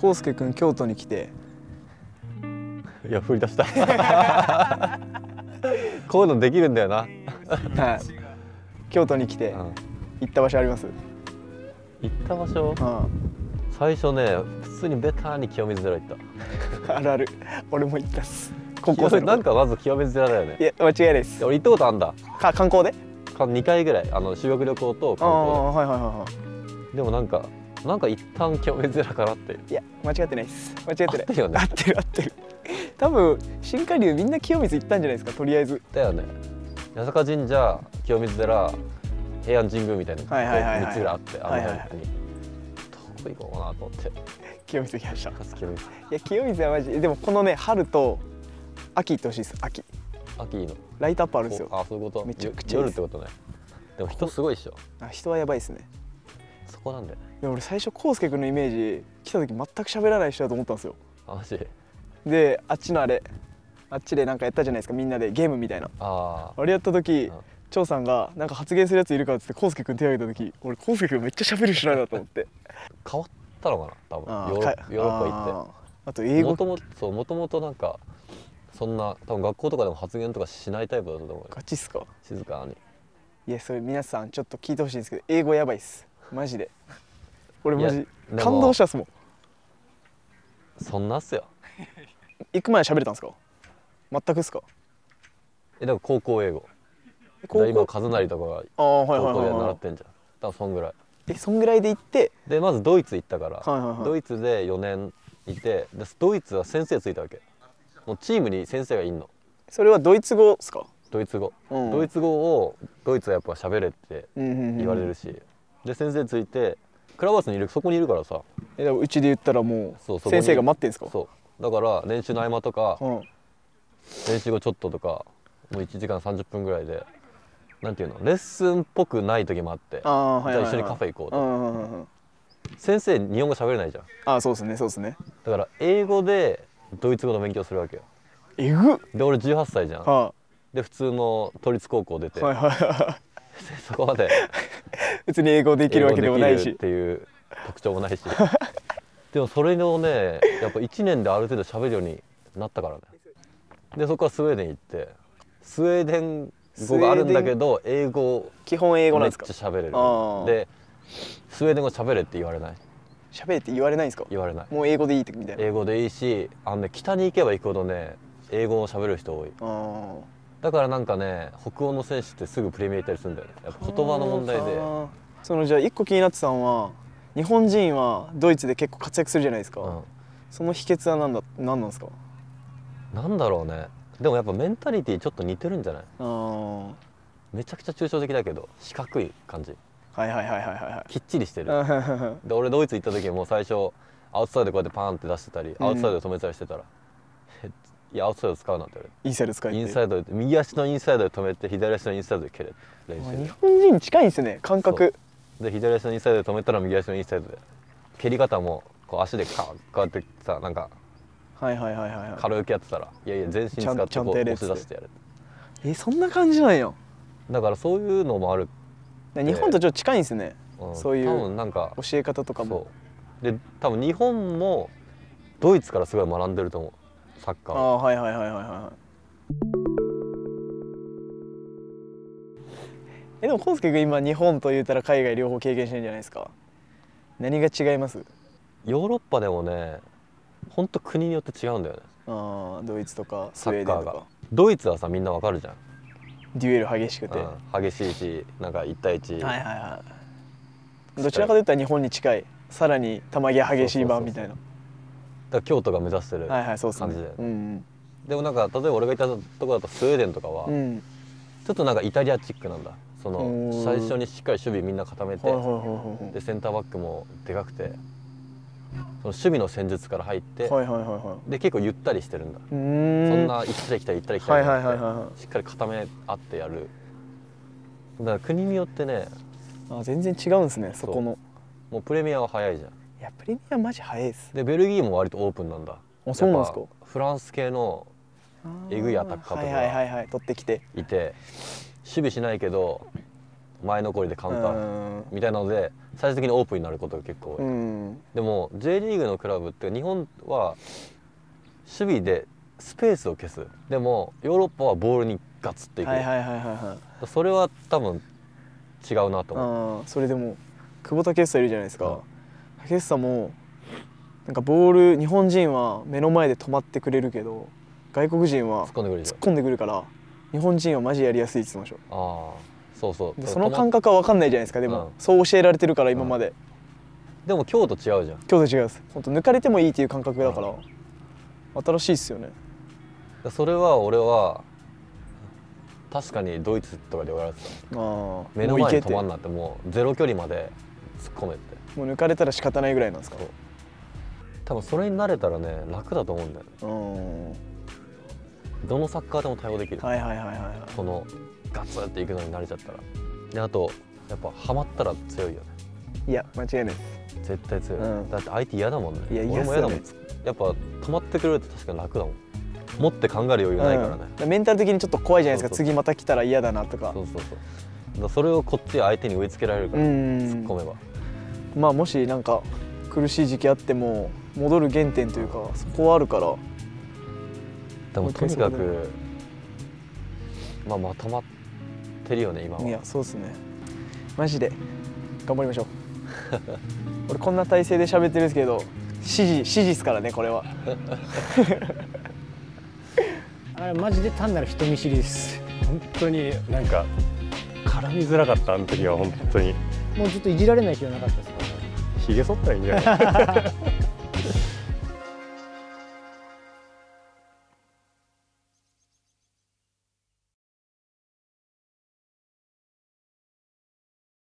康介くん京都に来て、 いや振り出したこういうのできるんだよなはい、京都に来て、行った場所あります？ 行った場所、最初ね普通にベターに清水寺行ったあるある、俺も行ったっす。高校生のなんかまず清水寺だよね。 いや間違いないです。 俺行ったことあんだ。 観光で 2回ぐらい修学旅行と観光で。 はいはいはいはい。 でもなんか一旦清水寺からって。 いや間違ってないです。間違ってない。 合ってるよね。 合ってる合ってる。多分新加入みんな清水行ったんじゃないですか、とりあえず。 だよね。八坂神社、清水寺、平安神宮みたいな3つぐらいあって、どこ行こうかなと思って清水行きました。 清水。 いや清水はマジでもこのね春と秋行ってほしいです。秋いいのライトアップあるんですよ。 あ、そういうこと。 めちゃくちゃいいです。 夜ってことね。でも人すごいっしょ。 人はやばいですね。 そこなんだよね。 でも俺最初康介くんのイメージ来た時全く喋らない人だと思ったんですよ。 マジであっちでなんかやったじゃないですか、みんなでゲームみたいな。あれやった時張さんがなんか発言するやついるかっつって康介くん手を挙げた時、俺康介くんめっちゃ喋る人なんだと思って変わったのかな多分。ヨーロッパ行って。 あと英語もともとなんかそんな多分学校とかでも発言とかしないタイプだと思うよ。 ガチっすか？ 静かに。 いやそれ皆さんちょっと聞いてほしいんですけど、英語やばいっすマジで。俺マジ感動したっすもん。 そんなっすよ。 行く前喋れたんですか？全くっすか？ だから高校英語。今和成とかが高校で習ってんじゃん。多分そんぐらい。 そんぐらいで行ってでまずドイツ行ったから、ドイツで4年いて、でドイツは先生ついたわけ。もうチームに先生がいんの。 それはドイツ語っすか？ ドイツ語、ドイツ語をドイツはやっぱ喋れって言われるし、で先生ついてクラブハウスにそこにいるからさ。 うちで言ったらもう先生が待ってんすか？ そうだから練習の合間とか、練習後ちょっととかもう1時間30分ぐらいでなんていうのレッスンっぽくない時もあって、じゃあ一緒にカフェ行こうと。先生日本語喋れないじゃん。 そうですねそうですね。だから英語でドイツ語の勉強するわけよ。 えぐっ。 で俺18歳じゃん。で普通の都立高校出て、そこまで別に英語できるわけでもないしっていう特徴もないしでもそれをねやっぱ1年である程度喋るようになったからね。でそこからスウェーデン行って、スウェーデン語があるんだけど英語基本英語なんですか？ めっちゃ喋れる。でスウェーデン語喋れって言われない。 喋れって言われないんですか？ 言われない。 もう英語でいいってみたいな。 英語でいいし、北に行けば行くほどね英語を喋る人多い。だからなんかね北欧の選手ってすぐプレミア行ったりするんだよね。やっぱ言葉の問題で。 じゃあ一個気になってたのは、日本人はドイツで結構活躍するじゃないですか。その秘訣は何なんですか？ なんだろうね。でもやっぱメンタリティちょっと似てるんじゃない？めちゃくちゃ抽象的だけど四角い感じ。きっちりしてる。で俺ドイツ行った時も最初アウトサイドこうやってパーンって出してたり、アウトサイドで止めたりしてたらいやアウトサイド使うなって言われて。 インサイド使えって。 インサイドで右足のインサイドで止めて左足のインサイドで蹴れって練習。 日本人近いんですね感覚。 で左足のインサイドで止めたら右足のインサイドで蹴り方もこう足でこうやってさなんか軽くやってたらいやいや全身使ってこう押し出してやる。 そんな感じなんや。 だからそういうのもある。 日本とちょっと近いんですね。そういう多分なんか教え方とかも。 で多分日本もドイツからすごい学んでると思うサッカーを。 でも康介君今日本と言ったら海外両方経験してるんじゃないですか。何が違います？ ヨーロッパでもねほんと国によって違うんだよね。 ドイツとかスウェーデンとか。 ドイツはさみんなわかるじゃん。 デュエル激しくて、 激しいしなんか1対1。 どちらかといったら日本に近い、さらに球際激しい版みたいな。 だから京都が目指してる感じで。でもなんか例えば俺がいたところだとスウェーデンとかはちょっとなんかイタリアチックなんだ。最初にしっかり守備みんな固めて、でセンターバックもでかくて、その守備の戦術から入って、で結構ゆったりしてるんだ。そんな行ったり来たり行ったり来たりじゃなくてしっかり固め合ってやる。だから国によってね全然違うんですね。そこのもうプレミアは早いじゃん。 いやプレミアマジ早いです。 でベルギーも割とオープンなんだ。 そうなんですか。 フランス系のエグいアタッカーとか取ってきていて守備しないけど前残りでカウンターみたいなので最終的にオープンになることが結構多い。でも J リーグのクラブって日本は守備でスペースを消す。でもヨーロッパはボールにガツっていく。それは多分違うなと思う。 それでも久保建英いるじゃないですか。建英もなんかボール日本人は目の前で止まってくれるけど外国人は突っ込んでくるから日本人はマジやりやすいって言ってました。 そうそう。 その感覚は分かんないじゃないですか。でもそう教えられてるから今まで。 でも京都違うじゃん。 京都違うです。本当抜かれてもいいっていう感覚だから新しいっすよね。 それは俺は確かにドイツとかで言われてた。目の前に止まんなってもうゼロ距離まで突っ込めって。 もう抜かれたら仕方ないぐらいなんですか。 多分それに慣れたらね楽だと思うんだよね。どのサッカーでも対応できる。そのガツっていくのに慣れちゃったら。であとやっぱハマったら強いよね。 いや間違いないです。 絶対強い。だって相手嫌だもんね。俺も嫌だもん。やっぱ止まってくれると確かに楽だもん。持って考える余裕ないからね。 メンタル的にちょっと怖いじゃないですか。次また来たら嫌だなとか。 それをこっち相手に植え付けられるから突っ込めば。 まあもしなんか苦しい時期あっても戻る原点というかそこはあるから。 でもとにかくまとまってるよね今は。 いやそうですね。マジで頑張りましょう。俺こんな体勢で喋ってるんですけど指示っすからねこれは。 あれマジで単なる人見知りです。 本当になんか絡みづらかったあの時は本当に。 もうずっといじられない日はなかったですか。 ひげ剃ったらいいんじゃない。